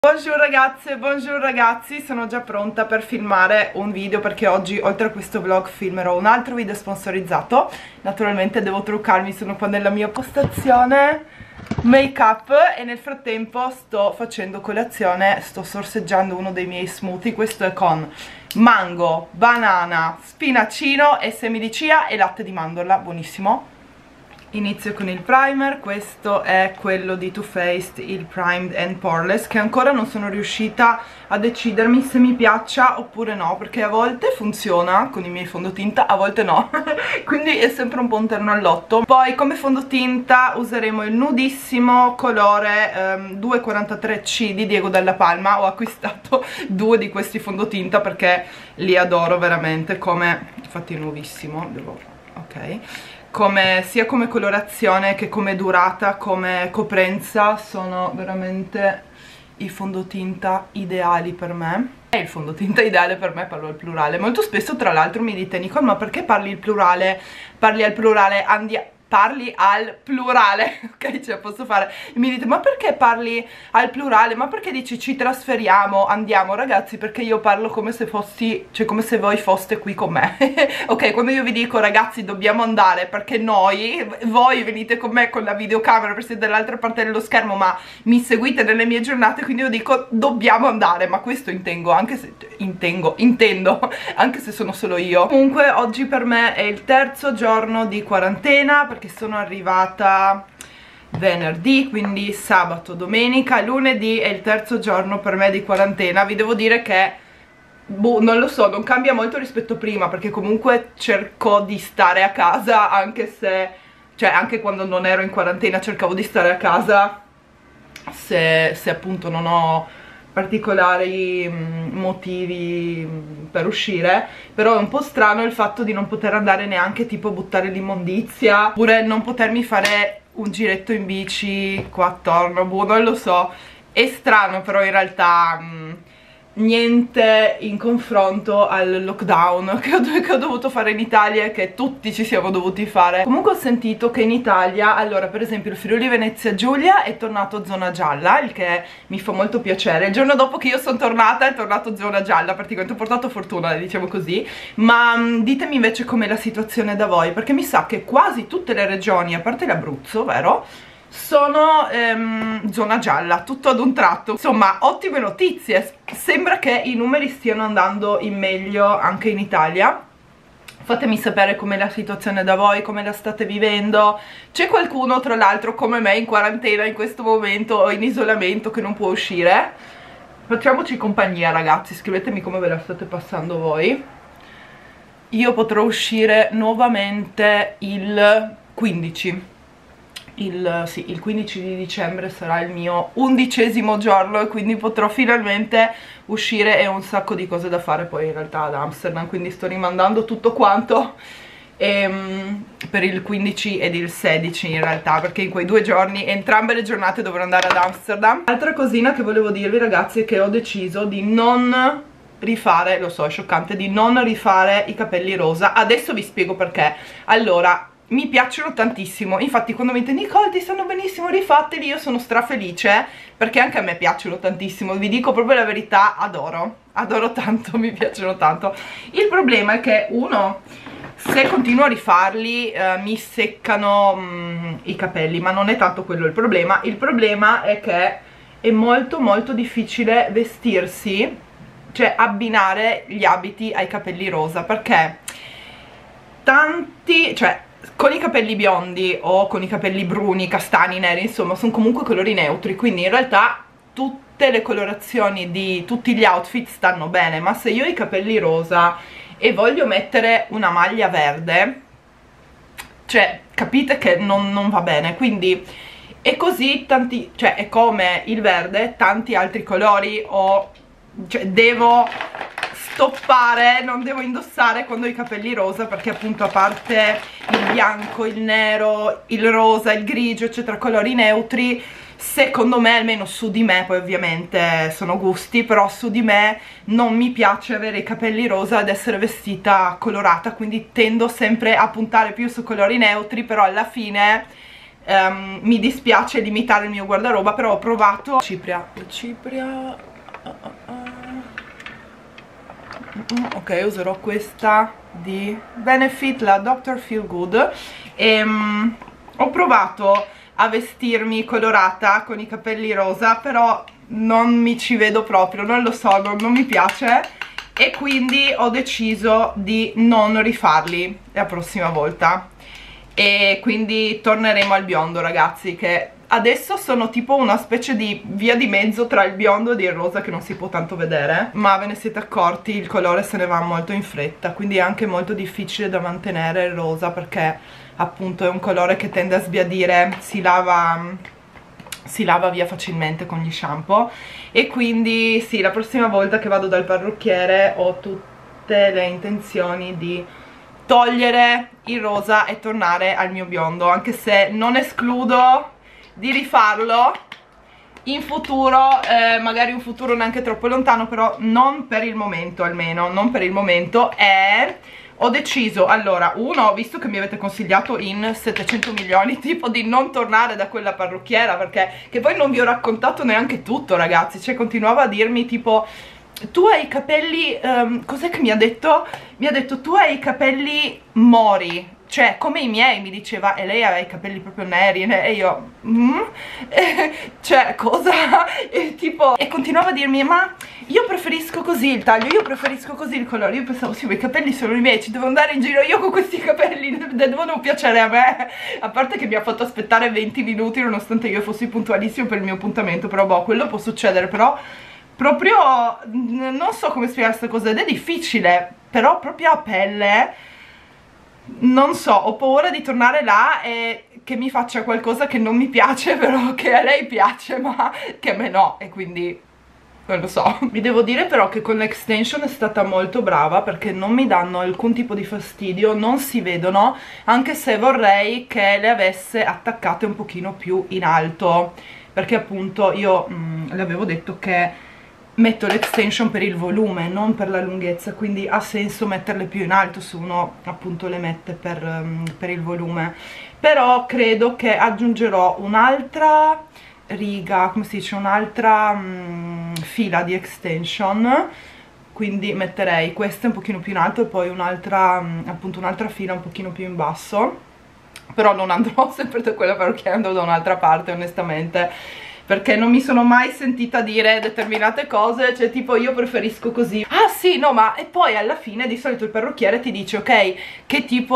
Buongiorno ragazze, buongiorno ragazzi, sono già pronta per filmare un video perché oggi oltre a questo vlog filmerò un altro video sponsorizzato. Naturalmente devo truccarmi, sono qua nella mia postazione make up e nel frattempo sto facendo colazione, sto sorseggiando uno dei miei smoothie. Questo è con mango, banana, spinacino e semi di chia e latte di mandorla, buonissimo. Inizio con il primer, questo è quello di Too Faced, il Primed and Poreless, che ancora non sono riuscita a decidermi se mi piaccia oppure no, perché a volte funziona con i miei fondotinta, a volte no, quindi è sempre un po' un terno al lotto. Poi come fondotinta useremo il nudissimo colore 243C di Diego Della Palma. Ho acquistato due di questi fondotinta perché li adoro veramente, come, infatti è nuovissimo, devo, ok, sia come colorazione che come durata, come coprenza, sono veramente i fondotinta ideali per me. È il fondotinta ideale per me, parlo al plurale. Molto spesso tra l'altro mi dite: Nicole, ma perché parli il plurale? Parli al plurale, parli al plurale, ok, ce la posso fare. E mi dite: ma perché parli al plurale? Ma perché dici ci trasferiamo, andiamo? Ragazzi, perché io parlo come se fossi, cioè come se voi foste qui con me. Ok, quando io vi dico ragazzi dobbiamo andare perché voi venite con me con la videocamera per siete dall'altra parte dello schermo, ma mi seguite nelle mie giornate, quindi io dico dobbiamo andare, ma questo intendo, anche se sono solo io. Comunque oggi per me è il terzo giorno di quarantena, perché sono arrivata venerdì, quindi sabato, domenica, lunedì è il terzo giorno per me di quarantena. Vi devo dire che non lo so, non cambia molto rispetto a prima, perché comunque cerco di stare a casa, anche se, cioè anche quando non ero in quarantena cercavo di stare a casa se appunto non ho particolari motivi per uscire. Però è un po' strano il fatto di non poter andare neanche tipo a buttare l'immondizia, oppure non potermi fare un giretto in bici qua attorno, boh, non lo so, è strano, però in realtà niente in confronto al lockdown che ho dovuto fare in Italia e che tutti ci siamo dovuti fare. Comunque ho sentito che in Italia, allora per esempio il Friuli Venezia Giulia è tornato zona gialla, il che mi fa molto piacere. Il giorno dopo che io sono tornata è tornato zona gialla, praticamente ho portato fortuna, diciamo così. Ma ditemi invece com'è la situazione da voi, perché mi sa che quasi tutte le regioni, a parte l'Abruzzo, vero? Sono zona gialla, tutto ad un tratto. Insomma, ottime notizie, sembra che i numeri stiano andando in meglio anche in Italia. Fatemi sapere com'è la situazione da voi, come la state vivendo. C'è qualcuno tra l'altro come me in quarantena in questo momento o in isolamento che non può uscire? Facciamoci compagnia ragazzi, scrivetemi come ve la state passando voi. Io potrò uscire nuovamente il 15. Il 15 di dicembre sarà il mio 11° giorno e quindi potrò finalmente uscire, e ho un sacco di cose da fare poi in realtà ad Amsterdam, quindi sto rimandando tutto quanto per il 15 ed il 16 in realtà, perché in quei 2 giorni, entrambe le giornate, dovrò andare ad Amsterdam. Altra cosina che volevo dirvi ragazzi è che ho deciso di non rifare, lo so è scioccante, di non rifare i capelli rosa. Adesso vi spiego perché. Allora, mi piacciono tantissimo, infatti quando mi dite Nicole ti stanno benissimo, rifateli, io sono strafelice perché anche a me piacciono tantissimo, vi dico proprio la verità, adoro tanto, mi piacciono tanto. Il problema è che se continuo a rifarli mi seccano i capelli, ma non è tanto quello il problema è che è molto molto difficile vestirsi, cioè abbinare gli abiti ai capelli rosa, perché cioè con i capelli biondi o con i capelli bruni, castani, neri, insomma sono comunque colori neutri, quindi in realtà tutte le colorazioni di tutti gli outfit stanno bene. Ma se io ho i capelli rosa e voglio mettere una maglia verde, cioè capite che non va bene, quindi è così cioè è come il verde, tanti altri colori, cioè devo stoppare, non devo indossare quando ho i capelli rosa, perché appunto a parte il bianco, il nero, il rosa, il grigio eccetera, colori neutri, secondo me, almeno su di me, poi ovviamente sono gusti, però su di me non mi piace avere i capelli rosa ed essere vestita colorata, quindi tendo sempre a puntare più su colori neutri, però alla fine mi dispiace limitare il mio guardaroba, però ho provato Cipria, ok, userò questa di Benefit, la Dr. Feelgood, e ho provato a vestirmi colorata con i capelli rosa, però non mi ci vedo proprio, non lo so, non mi piace, e quindi ho deciso di non rifarli la prossima volta, e quindi torneremo al biondo, ragazzi, che adesso sono tipo una specie di via di mezzo tra il biondo e il rosa, che non si può tanto vedere, ma ve ne siete accorti, il colore se ne va molto in fretta, quindi è anche molto difficile da mantenere il rosa, perché appunto è un colore che tende a sbiadire, si lava via facilmente con gli shampoo. E quindi sì, la prossima volta che vado dal parrucchiere ho tutte le intenzioni di togliere il rosa e tornare al mio biondo, anche se non escludo di rifarlo in futuro, magari un futuro neanche troppo lontano, però non per il momento, almeno non per il momento. E ho deciso, allora, uno, visto che mi avete consigliato in 700 milioni tipo di non tornare da quella parrucchiera, perché che poi non vi ho raccontato neanche tutto, ragazzi, cioè continuava a dirmi tipo: tu hai i capelli, cos'è che mi ha detto? Mi ha detto: tu hai i capelli mori, cioè come i miei, mi diceva, e lei aveva i capelli proprio neri, e io cioè cosa? E tipo, e continuava a dirmi: ma io preferisco così il taglio, io preferisco così il colore. Io pensavo: sì, ma i capelli sono i miei, ci devo andare in giro io con questi capelli, devono piacere a me. A parte che mi ha fatto aspettare 20 minuti nonostante io fossi puntualissimo per il mio appuntamento, però boh, quello può succedere. Però proprio non so come spiegare questa cosa, ed è difficile, però proprio a pelle non so, ho paura di tornare là e che mi faccia qualcosa che non mi piace, però che a lei piace ma che a me no, e quindi non lo so. Vi devo dire però che con l'extension è stata molto brava, perché non mi danno alcun tipo di fastidio, non si vedono, anche se vorrei che le avesse attaccate un pochino più in alto, perché appunto io le avevo detto che metto l'extension per il volume, non per la lunghezza, quindi ha senso metterle più in alto se uno appunto le mette per il volume. Però credo che aggiungerò un'altra riga, come si dice, un'altra fila di extension, quindi metterei queste un pochino più in alto e poi un'altra, appunto un'altra fila un pochino più in basso. Però non andrò sempre da quella parrucchiera, andrò da un'altra parte, onestamente, perché non mi sono mai sentita dire determinate cose, cioè tipo io preferisco così. Ah sì, no, ma e poi alla fine di solito il parrucchiere ti dice: ok, che tipo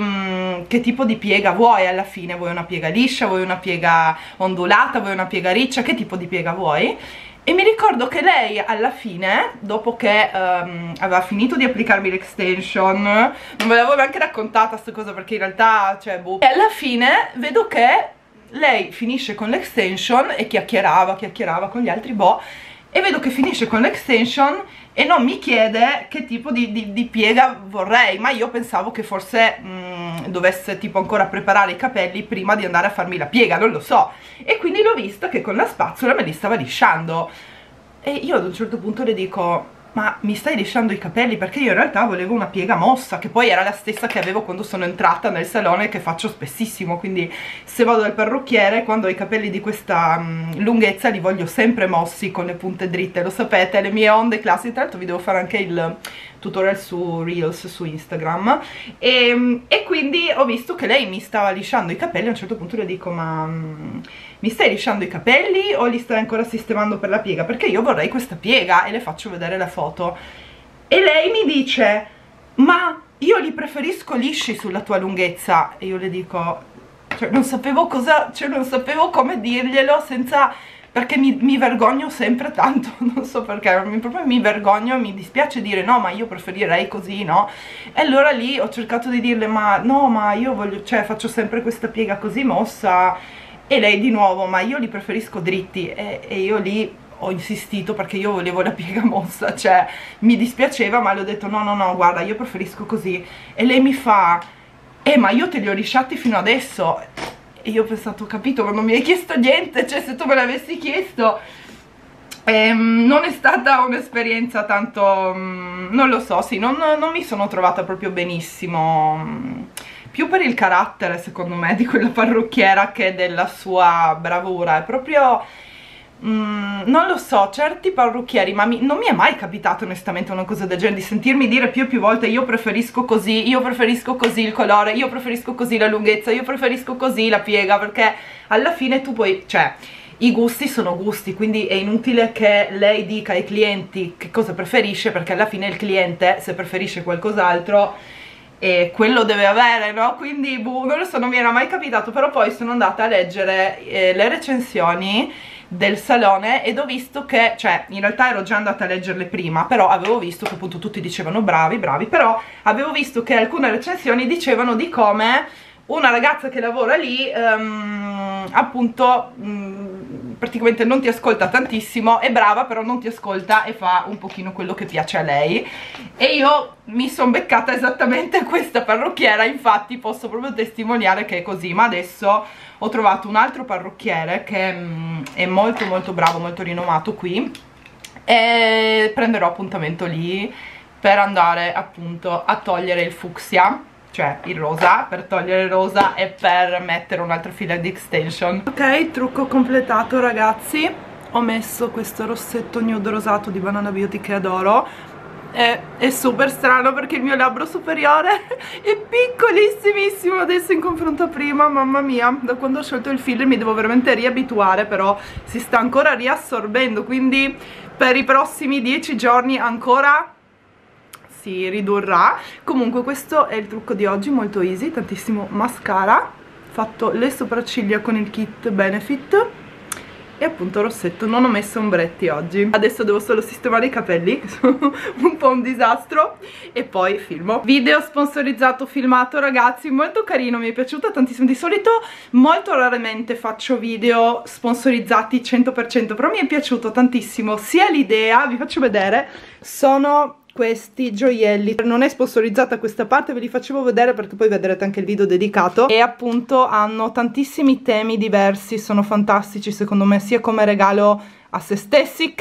di piega vuoi alla fine? Vuoi una piega liscia, vuoi una piega ondulata, vuoi una piega riccia, che tipo di piega vuoi? E mi ricordo che lei alla fine, dopo che aveva finito di applicarmi l'extension, non ve l'avevo neanche raccontata questa cosa, perché in realtà, cioè, boh, e alla fine vedo che lei finisce con l'extension e chiacchierava con gli altri, boh, e vedo che finisce con l'extension e non mi chiede che tipo di piega vorrei, ma io pensavo che forse dovesse tipo ancora preparare i capelli prima di andare a farmi la piega, non lo so, e quindi l'ho vista che con la spazzola me li stava lisciando, e io ad un certo punto le dico: ma mi stai lisciando i capelli? Perché io in realtà volevo una piega mossa, che poi era la stessa che avevo quando sono entrata nel salone, che faccio spessissimo, quindi se vado dal parrucchiere, quando ho i capelli di questa lunghezza li voglio sempre mossi, con le punte dritte, lo sapete, le mie onde classiche. Tra l'altro vi devo fare anche il tutorial su Reels, su Instagram, e quindi ho visto che lei mi stava lisciando i capelli. A un certo punto le dico: ma mi stai lisciando i capelli o li stai ancora sistemando per la piega? Perché io vorrei questa piega, e le faccio vedere la foto, e lei mi dice: ma io li preferisco lisci sulla tua lunghezza. E io le dico, cioè non sapevo cosa, cioè non sapevo come dirglielo senza, perché mi vergogno sempre tanto, non so perché, proprio mi vergogno, mi dispiace dire no, ma io preferirei così, no? E allora lì ho cercato di dirle: ma no, ma io voglio, cioè faccio sempre questa piega così mossa. E lei di nuovo: ma io li preferisco dritti. E io lì ho insistito, perché io volevo la piega mossa, cioè mi dispiaceva, ma le ho detto: no no no, guarda, io preferisco così. E lei mi fa: ma io te li ho lisciati fino adesso. E io ho pensato: capito, ma non mi hai chiesto niente, cioè se tu me l'avessi chiesto. Non è stata un'esperienza tanto, non lo so, sì, non mi sono trovata proprio benissimo più per il carattere secondo me di quella parrucchiera che della sua bravura. È proprio non lo so, certi parrucchieri, ma non mi è mai capitato onestamente una cosa del genere, di sentirmi dire più e più volte io preferisco così il colore, io preferisco così la lunghezza, io preferisco così la piega, perché alla fine tu puoi, cioè i gusti sono gusti, quindi è inutile che lei dica ai clienti che cosa preferisce, perché alla fine il cliente, se preferisce qualcos'altro, quello deve avere, no? Quindi boh, non lo so, non mi era mai capitato. Però poi sono andata a leggere le recensioni del salone ed ho visto che, cioè in realtà ero già andata a leggerle prima, però avevo visto che appunto tutti dicevano bravi, bravi, però avevo visto che alcune recensioni dicevano di come una ragazza che lavora lì appunto praticamente non ti ascolta tantissimo, è brava però non ti ascolta e fa un pochino quello che piace a lei. E io mi sono beccata esattamente questa parrucchiera, infatti posso proprio testimoniare che è così. Ma adesso ho trovato un altro parrucchiere che è molto molto bravo, molto rinomato qui, e prenderò appuntamento lì per andare appunto a togliere il fucsia, cioè il rosa, per togliere il rosa e per mettere un'altra fila di extension. Ok, trucco completato ragazzi, ho messo questo rossetto nude rosato di Banana Beauty che adoro. È super strano perché il mio labbro superiore è piccolissimissimo adesso in confronto a prima, mamma mia, da quando ho scelto il filler mi devo veramente riabituare, però si sta ancora riassorbendo, quindi per i prossimi 10 giorni ancora si ridurrà. Comunque questo è il trucco di oggi, molto easy, tantissimo mascara, fatto le sopracciglia con il kit Benefit e appunto rossetto, non ho messo ombretti oggi. Adesso devo solo sistemare i capelli che sono un po' un disastro e poi filmo. Video sponsorizzato filmato ragazzi, molto carino, mi è piaciuto tantissimo. Di solito molto raramente faccio video sponsorizzati 100%, però mi è piaciuto tantissimo sia l'idea, vi faccio vedere, sono questi gioielli, non è sponsorizzata questa parte, ve li facevo vedere perché poi vedrete anche il video dedicato, e appunto hanno tantissimi temi diversi, sono fantastici secondo me, sia come regalo a se stessi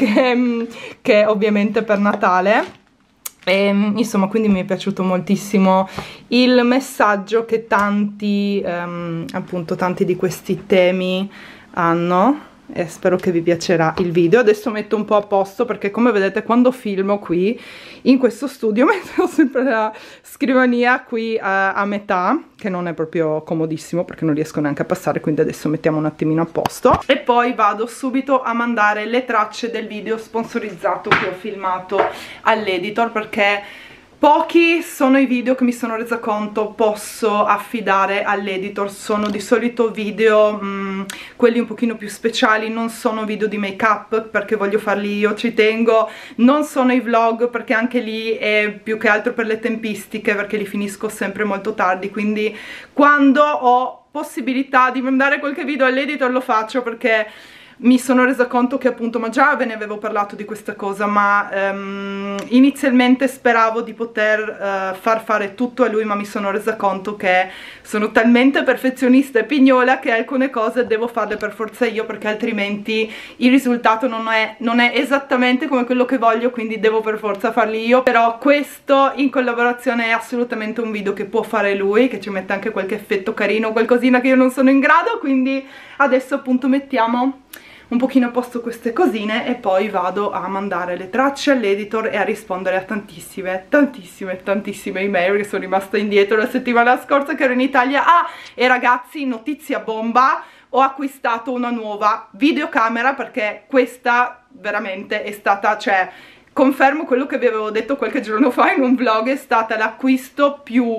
che ovviamente per Natale. E, insomma, quindi mi è piaciuto moltissimo il messaggio che tanti appunto tanti di questi temi hanno, e spero che vi piacerà il video. Adesso metto un po' a posto perché come vedete quando filmo qui in questo studio metto sempre la scrivania qui a metà, che non è proprio comodissimo perché non riesco neanche a passare, quindi adesso mettiamo un attimino a posto e poi vado subito a mandare le tracce del video sponsorizzato che ho filmato all'editor, perché pochi sono i video che mi sono resa conto posso affidare all'editor. Sono di solito video, quelli un pochino più speciali, non sono video di make up perché voglio farli io, ci tengo, non sono i vlog perché anche lì è più che altro per le tempistiche, perché li finisco sempre molto tardi, quindi quando ho possibilità di mandare qualche video all'editor lo faccio, perché mi sono resa conto che appunto, ma già ve ne avevo parlato di questa cosa, ma inizialmente speravo di poter far fare tutto a lui, ma mi sono resa conto che sono talmente perfezionista e pignola che alcune cose devo farle per forza io, perché altrimenti il risultato non è esattamente come quello che voglio, quindi devo per forza farli io. Però questo in collaborazione è assolutamente un video che può fare lui, che ci mette anche qualche effetto carino, qualcosina che io non sono in grado, quindi adesso appunto mettiamo un pochino a posto queste cosine e poi vado a mandare le tracce all'editor e a rispondere a tantissime email, che sono rimasta indietro la settimana scorsa che ero in Italia. E ragazzi, notizia bomba, ho acquistato una nuova videocamera, perché questa veramente è stata, cioè confermo quello che vi avevo detto qualche giorno fa in un vlog, è stata l'acquisto più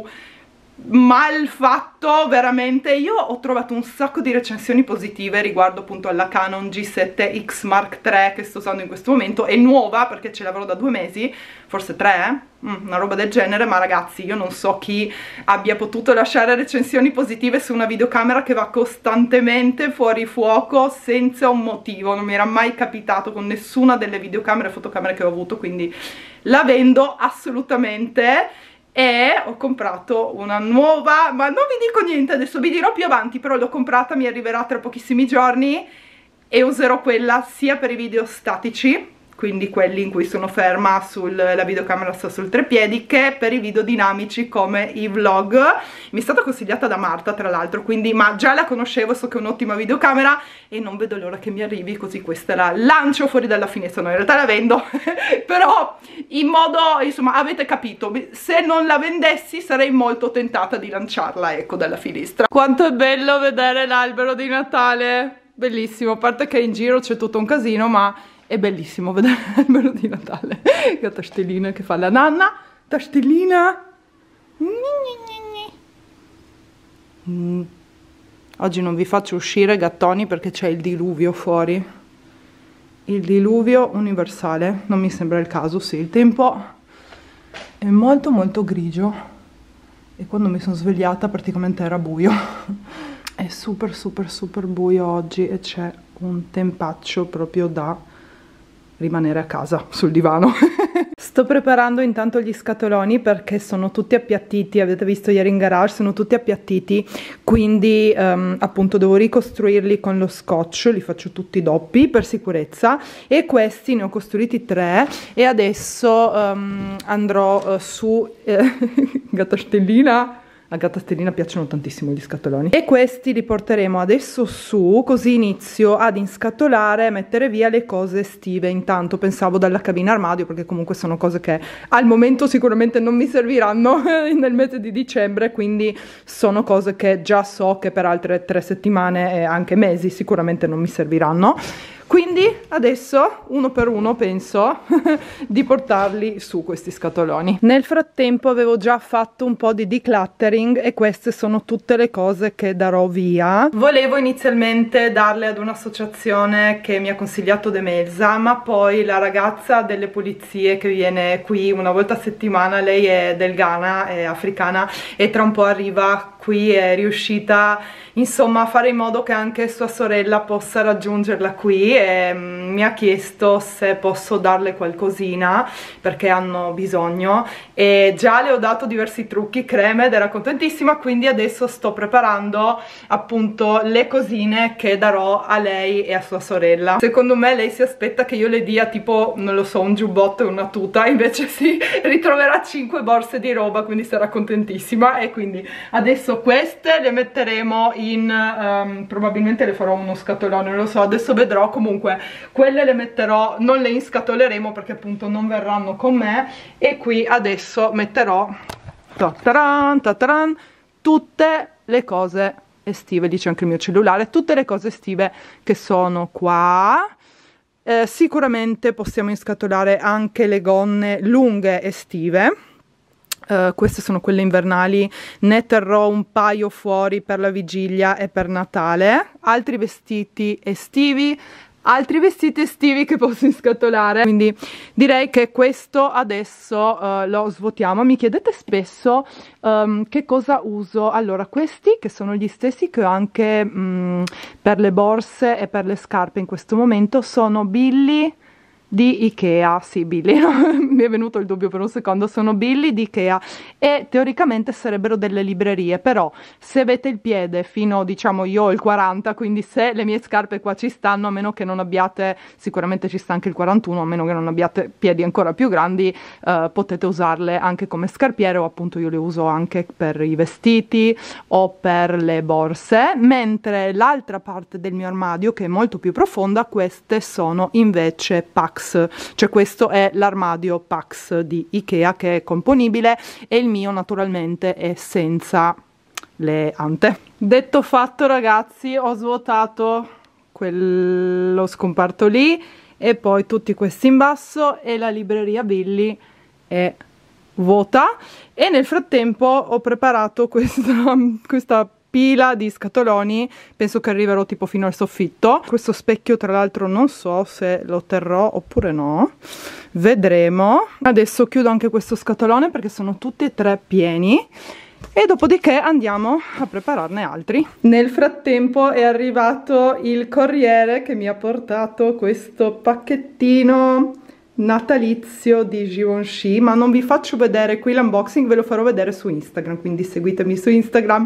mal fatto veramente. Io ho trovato un sacco di recensioni positive riguardo appunto alla Canon G7X Mark III che sto usando in questo momento. È nuova perché ce l'avrò da 2 mesi, forse 3, una roba del genere, ma ragazzi io non so chi abbia potuto lasciare recensioni positive su una videocamera che va costantemente fuori fuoco senza un motivo. Non mi era mai capitato con nessuna delle videocamere e fotocamere che ho avuto, quindi la vendo assolutamente. E ho comprato una nuova, ma non vi dico niente, adesso vi dirò più avanti, però l'ho comprata, mi arriverà tra pochissimi giorni e userò quella sia per i video statici quindi quelli in cui sono ferma la videocamera sta sul treppiedi, che per i video dinamici come i vlog. Mi è stata consigliata da Marta tra l'altro, quindi, ma già la conoscevo, so che è un'ottima videocamera e non vedo l'ora che mi arrivi, così questa la lancio fuori dalla finestra. No, in realtà la vendo però in modo, insomma, avete capito, se non la vendessi sarei molto tentata di lanciarla, ecco, dalla finestra. Quanto è bello vedere l'albero di Natale, bellissimo, a parte che in giro c'è tutto un casino, ma è bellissimo vedere l'albero di Natale. La Tastellina che fa la nanna. Tastellina. Oggi non vi faccio uscire gattoni perché c'è il diluvio fuori. Il diluvio universale. Non mi sembra il caso, sì. Il tempo è molto molto grigio. E quando mi sono svegliata praticamente era buio. È super super super buio oggi e c'è un tempaccio proprio da rimanere a casa sul divano. Sto preparando intanto gli scatoloni perché sono tutti appiattiti, avete visto ieri in garage, sono tutti appiattiti, quindi appunto devo ricostruirli con lo scotch, li faccio tutti doppi per sicurezza, e questi ne ho costruiti 3 e adesso andrò su Gattastellina. A Gattastellina piacciono tantissimo gli scatoloni e questi li porteremo adesso su, così inizio ad inscatolare e mettere via le cose estive. Intanto pensavo dalla cabina armadio, perché comunque sono cose che al momento sicuramente non mi serviranno nel mese di dicembre, quindi sono cose che già so che per altre 3 settimane e anche mesi sicuramente non mi serviranno. Quindi adesso uno per uno penso di portarli su questi scatoloni. Nel frattempo avevo già fatto un po' di decluttering e queste sono tutte le cose che darò via. Volevo inizialmente darle ad un'associazione che mi ha consigliato Demelza, ma poi la ragazza delle pulizie che viene qui una volta a settimana, lei è del Ghana, è africana, e tra un po' arriva qui, è riuscita insomma a fare in modo che anche sua sorella possa raggiungerla qui, e mi ha chiesto se posso darle qualcosina perché hanno bisogno, e già le ho dato diversi trucchi, creme, ed era contentissima. Quindi adesso sto preparando appunto le cosine che darò a lei e a sua sorella. Secondo me lei si aspetta che io le dia tipo, non lo so, un giubbotto e una tuta, invece si ritroverà 5 borse di roba, quindi sarà contentissima. E quindi adesso queste le metteremo in probabilmente le farò uno scatolone, non lo so, adesso vedrò. Comunque quelle le metterò, non le inscatoleremo perché appunto non verranno con me, e qui adesso metterò tataran, tataran, tutte le cose estive, dice anche il mio cellulare, tutte le cose estive che sono qua. Sicuramente possiamo inscatolare anche le gonne lunghe estive. Queste sono quelle invernali, ne terrò un paio fuori per la vigilia e per Natale. Altri vestiti estivi che posso inscatolare, quindi direi che questo adesso lo svuotiamo. Mi chiedete spesso che cosa uso. Allora, questi che sono gli stessi che ho anche per le borse e per le scarpe in questo momento, sono Billy di Ikea, sì, Billy, mi è venuto il dubbio per un secondo, sono Billy di Ikea, e teoricamente sarebbero delle librerie, però se avete il piede fino, diciamo, io ho il 40, quindi se le mie scarpe qua ci stanno, a meno che non abbiate, sicuramente ci sta anche il 41, a meno che non abbiate piedi ancora più grandi, potete usarle anche come scarpiere, o appunto io le uso anche per i vestiti o per le borse. Mentre l'altra parte del mio armadio, che è molto più profonda, queste sono invece Pax, cioè questo è l'armadio Pax di Ikea che è componibile, e il mio naturalmente è senza le ante. Detto fatto ragazzi, ho svuotato quello scomparto lì e poi tutti questi in basso, e la libreria Billy è vuota, e nel frattempo ho preparato questa pila di scatoloni, penso che arriverò tipo fino al soffitto. Questo specchio tra l'altro non so se lo terrò oppure no, vedremo. Adesso chiudo anche questo scatolone perché sono tutti e 3 pieni, e dopodiché andiamo a prepararne altri. Nel frattempo è arrivato il corriere che mi ha portato questo pacchettino natalizio di Givenchy, ma non vi faccio vedere qui l'unboxing, ve lo farò vedere su Instagram, quindi seguitemi su Instagram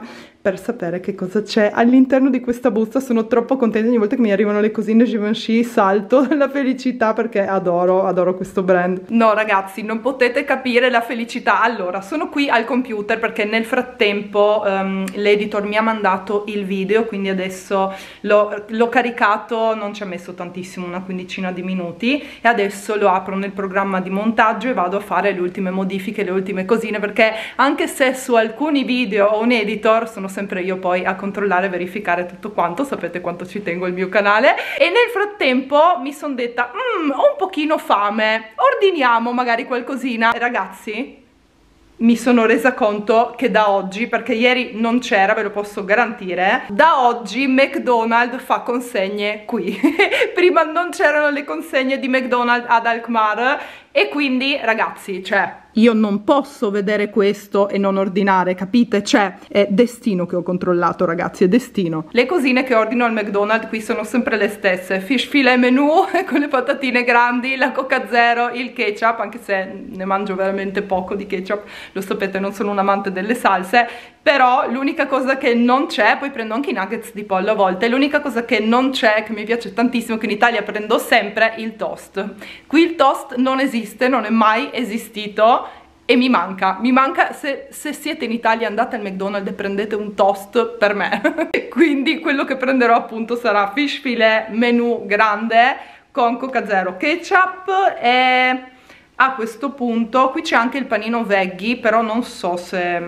per sapere che cosa c'è all'interno di questa busta. Sono troppo contenta, ogni volta che mi arrivano le cosine Givenchy salto la felicità perché adoro questo brand. No ragazzi, non potete capire la felicità. Allora, sono qui al computer perché nel frattempo l'editor mi ha mandato il video, quindi adesso l'ho caricato, non ci ha messo tantissimo, una quindicina di minuti, e adesso lo apro nel programma di montaggio e vado a fare le ultime modifiche, le ultime cosine, perché anche se su alcuni video ho un editor, sono sempre io poi a controllare e verificare tutto quanto. Sapete quanto ci tengo al mio canale. E nel frattempo mi sono detta ho un pochino fame, ordiniamo magari qualcosina. E ragazzi, mi sono resa conto che da oggi, perché ieri non c'era, ve lo posso garantire, da oggi McDonald's fa consegne qui. Prima non c'erano le consegne di McDonald's ad Alkmaar e quindi ragazzi, cioè, io non posso vedere questo e non ordinare, capite? Cioè, è destino che ho controllato, ragazzi, è destino. Le cosine che ordino al McDonald's qui sono sempre le stesse: fish filet menù con le patatine grandi, la Coca Zero, il ketchup, anche se ne mangio veramente poco di ketchup, lo sapete, non sono un amante delle salse, però l'unica cosa che non c'è, poi prendo anche i nuggets di pollo a volte, l'unica cosa che non c'è, che mi piace tantissimo, che in Italia prendo sempre, il toast. Qui il toast non esiste, non è mai esistito e mi manca, se siete in Italia andate al McDonald's e prendete un toast per me. Quindi quello che prenderò appunto sarà fish filet menù grande con Coca Zero, ketchup e a questo punto qui c'è anche il panino veggie, però non so se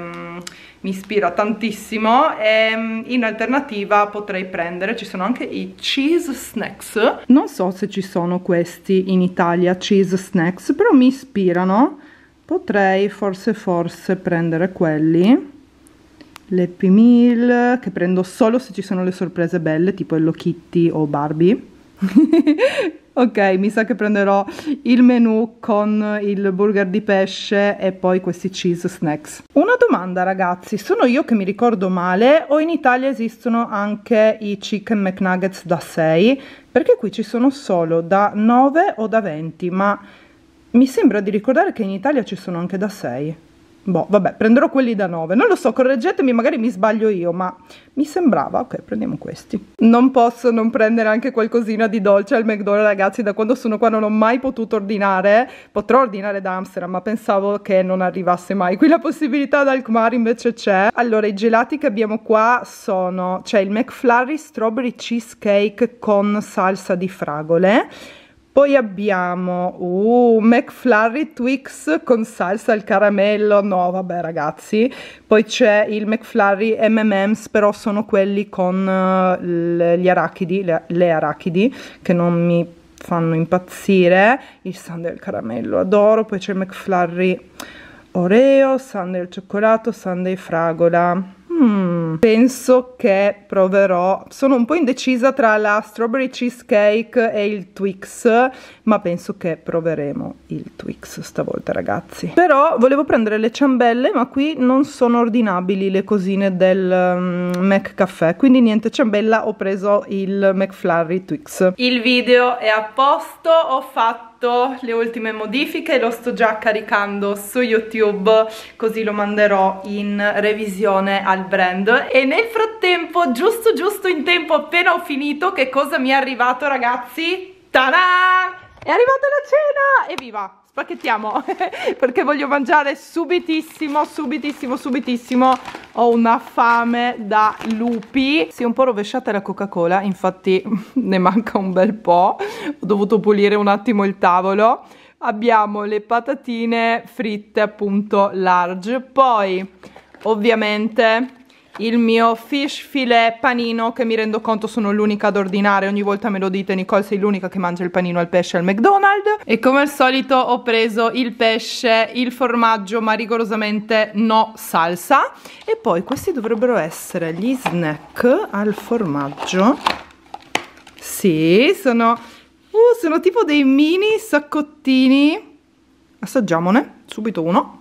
mi ispira tantissimo, e in alternativa potrei prendere, ci sono anche i cheese snacks, non so se ci sono questi in Italia, cheese snacks, però mi ispirano. Potrei forse prendere quelli, l'Happy Meal, che prendo solo se ci sono le sorprese belle, tipo Hello Kitty o Barbie. Ok, mi sa che prenderò il menù con il burger di pesce e poi questi cheese snacks. Una domanda ragazzi, sono io che mi ricordo male o in Italia esistono anche i chicken McNuggets da 6? Perché qui ci sono solo da 9 o da 20, ma mi sembra di ricordare che in Italia ci sono anche da 6. Boh, vabbè, prenderò quelli da 9. Non lo so, correggetemi, magari mi sbaglio io, ma mi sembrava. Ok, prendiamo questi. Non posso non prendere anche qualcosina di dolce al McDonald's, ragazzi. Da quando sono qua non ho mai potuto ordinare. Potrò ordinare da Amsterdam, ma pensavo che non arrivasse mai qui la possibilità. Ad Alkmaar invece c'è. Allora, i gelati che abbiamo qua sono... c'è il McFlurry Strawberry Cheesecake con salsa di fragole. Poi abbiamo McFlurry Twix con salsa al caramello. No, vabbè ragazzi. Poi c'è il McFlurry M&M's, però sono quelli con gli arachidi, le arachidi, che non mi fanno impazzire. Il sundae al caramello adoro. Poi c'è il McFlurry Oreo, sundae al cioccolato, sundae fragola. Penso che proverò, sono un po' indecisa tra la strawberry cheesecake e il Twix, ma penso che proveremo il Twix stavolta ragazzi. Però volevo prendere le ciambelle, ma qui non sono ordinabili le cosine del McCaffè, quindi niente ciambella, ho preso il McFlurry Twix. Il video è a posto, ho fatto le ultime modifiche, lo sto già caricando su YouTube, così lo manderò in revisione al brand. E nel frattempo, giusto in tempo, appena ho finito, che cosa mi è arrivato ragazzi? Ta-da! È arrivata la cena! Evviva! Spacchettiamo perché voglio mangiare subitissimo. Ho una fame da lupi. Si è un po' rovesciata la Coca-Cola, infatti ne manca un bel po'. Ho dovuto pulire un attimo il tavolo. Abbiamo le patatine fritte appunto large, poi ovviamente il mio fish filet panino, che mi rendo conto sono l'unica ad ordinare, ogni volta me lo dite: Nicole, sei l'unica che mangia il panino al pesce al McDonald's. E come al solito ho preso il pesce, il formaggio, ma rigorosamente no salsa. E poi questi dovrebbero essere gli snack al formaggio. Sì, sono tipo dei mini saccottini. Assaggiamone subito uno.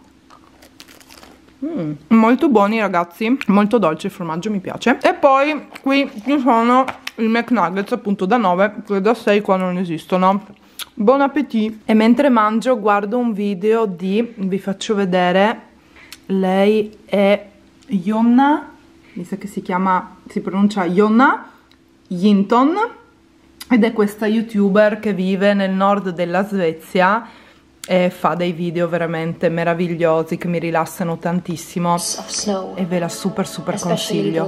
Molto buoni ragazzi, molto dolce il formaggio, mi piace. E poi qui ci sono i McNuggets appunto da 9, che da 6 qua non esistono. Buon appetit. E mentre mangio guardo un video vi faccio vedere, lei è Jonna mi sa che si pronuncia Jonna Jinton, ed è questa youtuber che vive nel nord della Svezia e fa dei video veramente meravigliosi che mi rilassano tantissimo e ve la super consiglio.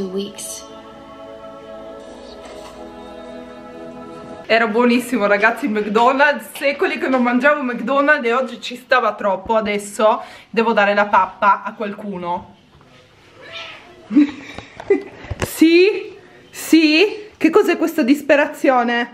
Era buonissimo ragazzi il McDonald's, secoli che non mangiavo McDonald's e oggi ci stava troppo, adesso devo dare la pappa a qualcuno. Sì? Sì? Che cos'è questa disperazione?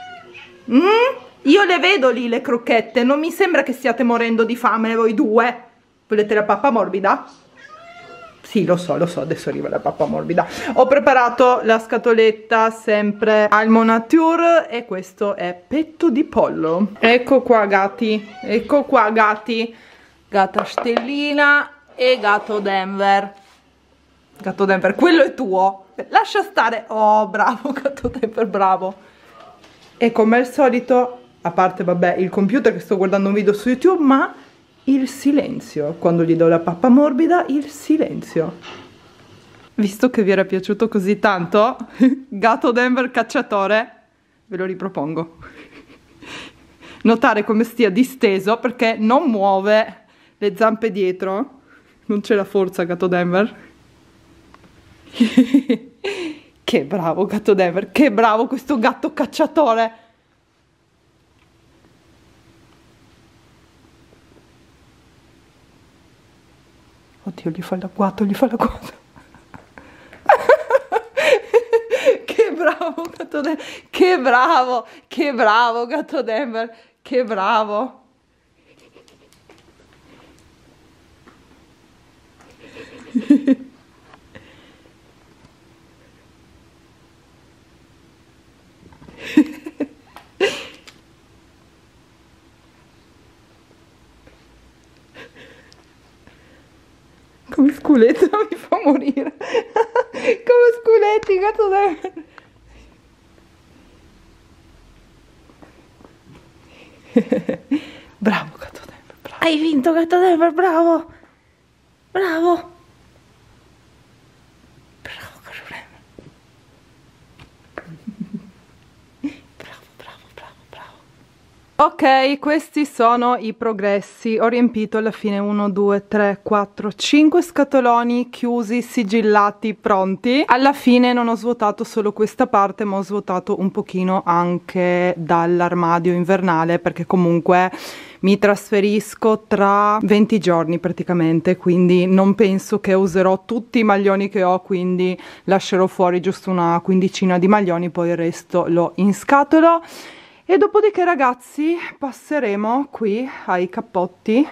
Io le vedo lì le crocchette, non mi sembra che stiate morendo di fame voi due. Volete la pappa morbida? Sì, lo so, adesso arriva la pappa morbida. Ho preparato la scatoletta sempre al Monature e questo è petto di pollo. Ecco qua gatti, ecco qua gatti. Gatta Stellina e gatto Denver. Gatto Denver, quello è tuo. Lascia stare. Oh, bravo gatto Denver, bravo. E come al solito, a parte vabbè il computer che sto guardando un video su YouTube, ma il silenzio, quando gli do la pappa morbida, il silenzio. Visto che vi era piaciuto così tanto, gatto Denver cacciatore, ve lo ripropongo. Notare come stia disteso perché non muove le zampe dietro, non c'è la forza gatto Denver. Che bravo gatto Denver, che bravo questo gatto cacciatore. Oddio, gli fa l'agguato, gli fa l'agguato. Che bravo gatto Denver, che bravo gatto Denver, che bravo. Come sculetta mi fa morire. Come sculetti, gatto Denver. Bravo gatto Denver, bravo. Hai vinto gatto Denver, bravo. Bravo. Bravo gatto Denver. Ok, questi sono i progressi. Ho riempito alla fine 1, 2, 3, 4, 5 scatoloni chiusi, sigillati, pronti. Alla fine non ho svuotato solo questa parte, ma ho svuotato un pochino anche dall'armadio invernale, perché comunque mi trasferisco tra 20 giorni praticamente, quindi non penso che userò tutti i maglioni che ho, quindi lascerò fuori giusto una quindicina di maglioni, poi il resto lo inscatolo. E dopodiché ragazzi passeremo qui ai cappotti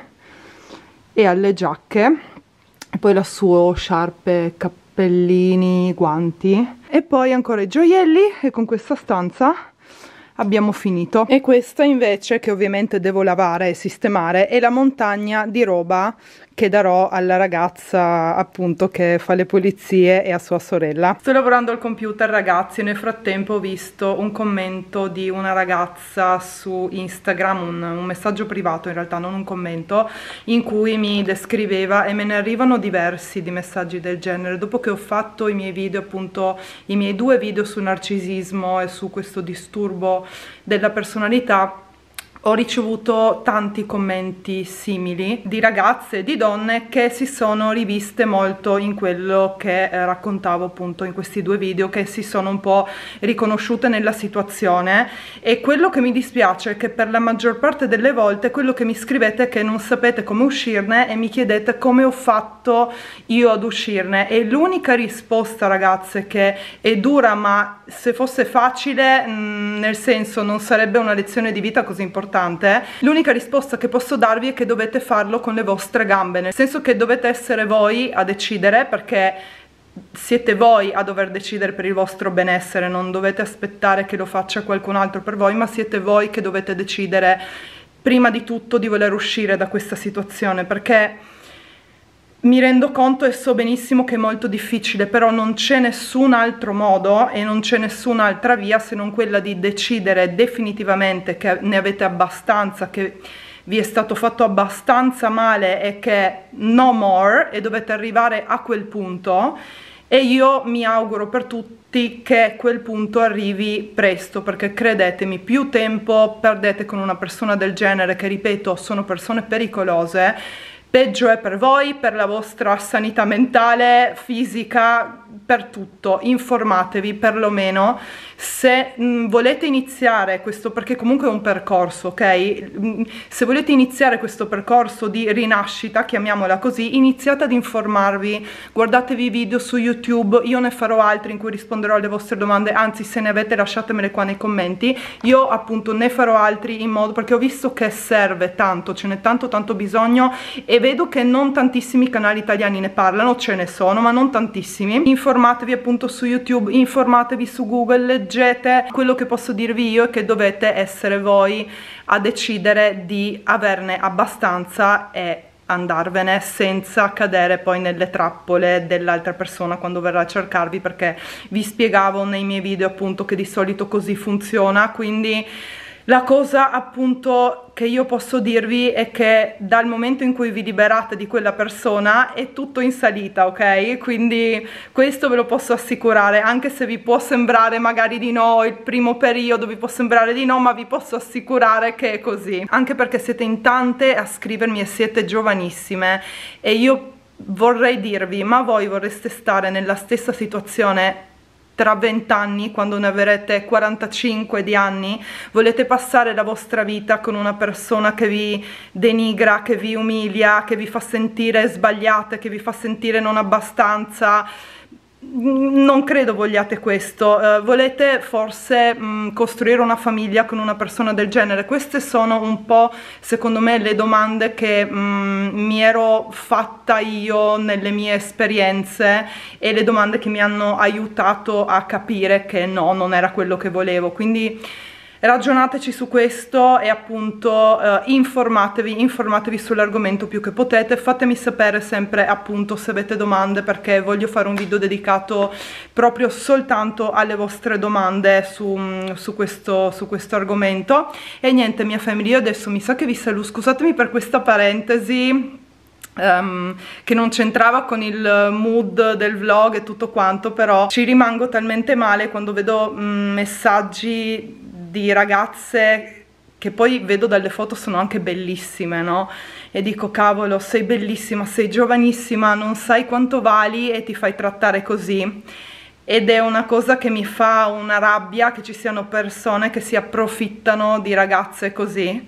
e alle giacche, e poi la sua sciarpe, cappellini, guanti e poi ancora i gioielli, e con questa stanza abbiamo finito. E questa invece, che ovviamente devo lavare e sistemare, è la montagna di roba che darò alla ragazza appunto che fa le pulizie e a sua sorella. Sto lavorando al computer ragazzi, nel frattempo ho visto un commento di una ragazza su Instagram, un messaggio privato in realtà, non un commento, in cui mi descriveva, e me ne arrivano diversi di messaggi del genere, dopo che ho fatto i miei video, appunto i miei 2 video sul narcisismo e su questo disturbo della personalità. Ho ricevuto tanti commenti simili di ragazze e di donne che si sono riviste molto in quello che raccontavo appunto in questi 2 video, che si sono un po' riconosciute nella situazione. E quello che mi dispiace è che per la maggior parte delle volte quello che mi scrivete è che non sapete come uscirne e mi chiedete come ho fatto io ad uscirne. E l'unica risposta ragazze, che è dura, ma se fosse facile, nel senso non sarebbe una lezione di vita così importante, l'unica risposta che posso darvi è che dovete farlo con le vostre gambe, nel senso che dovete essere voi a decidere, perché siete voi a dover decidere per il vostro benessere, non dovete aspettare che lo faccia qualcun altro per voi, ma siete voi che dovete decidere prima di tutto di voler uscire da questa situazione, perché mi rendo conto e so benissimo che è molto difficile, però non c'è nessun altro modo e non c'è nessun'altra via se non quella di decidere definitivamente che ne avete abbastanza, che vi è stato fatto abbastanza male e che no more, e dovete arrivare a quel punto. e io mi auguro per tutti che quel punto arrivi presto, perché credetemi, più tempo perdete con una persona del genere, che ripeto sono persone pericolose, peggio è per voi, per la vostra sanità mentale, fisica, per tutto. Informatevi perlomeno se volete iniziare questo, perché comunque è un percorso, ok? Se volete iniziare questo percorso di rinascita, chiamiamola così, iniziate ad informarvi, guardatevi video su YouTube, io ne farò altri in cui risponderò alle vostre domande, anzi se ne avete lasciatemele qua nei commenti, io appunto ne farò altri in modo, perché ho visto che serve tanto, ce n'è tanto bisogno e vedo che non tantissimi canali italiani ne parlano, ce ne sono ma non tantissimi. Informatevi appunto su YouTube, informatevi su Google, leggete. Quello che posso dirvi io è che dovete essere voi a decidere di averne abbastanza e andarvene senza cadere poi nelle trappole dell'altra persona quando verrà a cercarvi, perché vi spiegavo nei miei video appunto che di solito così funziona. Quindi la cosa appunto che io posso dirvi è che dal momento in cui vi liberate di quella persona è tutto in salita, ok? Quindi questo ve lo posso assicurare, anche se vi può sembrare magari di no, il primo periodo vi può sembrare di no, ma vi posso assicurare che è così, anche perché siete in tante a scrivermi e siete giovanissime e io vorrei dirvi, ma voi vorreste stare nella stessa situazione tra 20 anni, quando ne avrete 45 di anni? Volete passare la vostra vita con una persona che vi denigra, che vi umilia, che vi fa sentire sbagliate, che vi fa sentire non abbastanza? Non credo vogliate questo. Volete forse costruire una famiglia con una persona del genere? Queste sono un po', secondo me, le domande che mi ero fatta io nelle mie esperienze e le domande che mi hanno aiutato a capire che no, non era quello che volevo. Quindi ragionateci su questo e appunto informatevi sull'argomento più che potete. Fatemi sapere sempre appunto se avete domande, perché voglio fare un video dedicato proprio soltanto alle vostre domande su questo argomento. E niente, mia famiglia, io adesso mi sa che vi saluto, scusatemi per questa parentesi che non c'entrava con il mood del vlog e tutto quanto, però ci rimango talmente male quando vedo messaggi di ragazze che poi vedo dalle foto sono anche bellissime, no? E dico cavolo, sei bellissima, sei giovanissima, non sai quanto vali e ti fai trattare così. Ed è una cosa che mi fa una rabbia, che ci siano persone che si approfittano di ragazze così.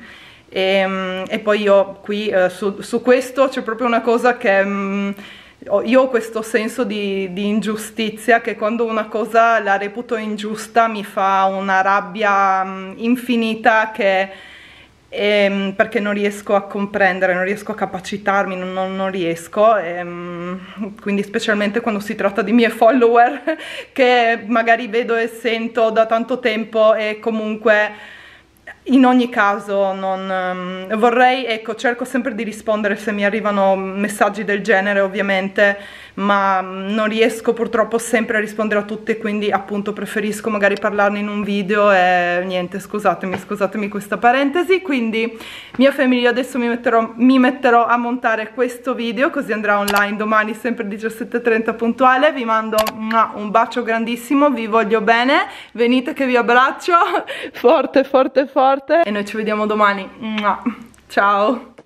E poi io qui su questo c'è proprio una cosa che io ho questo senso di ingiustizia, che quando una cosa la reputo ingiusta mi fa una rabbia infinita, che perché non riesco a comprendere, non riesco a capacitarmi, non riesco, quindi specialmente quando si tratta di miei follower che magari vedo e sento da tanto tempo. E comunque in ogni caso non vorrei, ecco, cerco sempre di rispondere se mi arrivano messaggi del genere ovviamente, ma non riesco purtroppo sempre a rispondere a tutte, quindi appunto preferisco magari parlarne in un video e niente, scusatemi questa parentesi. Quindi mia famiglia, adesso mi metterò a montare questo video, così andrà online domani sempre 17:30 puntuale. Vi mando un bacio grandissimo, vi voglio bene, venite che vi abbraccio forte e noi ci vediamo domani. Ciao!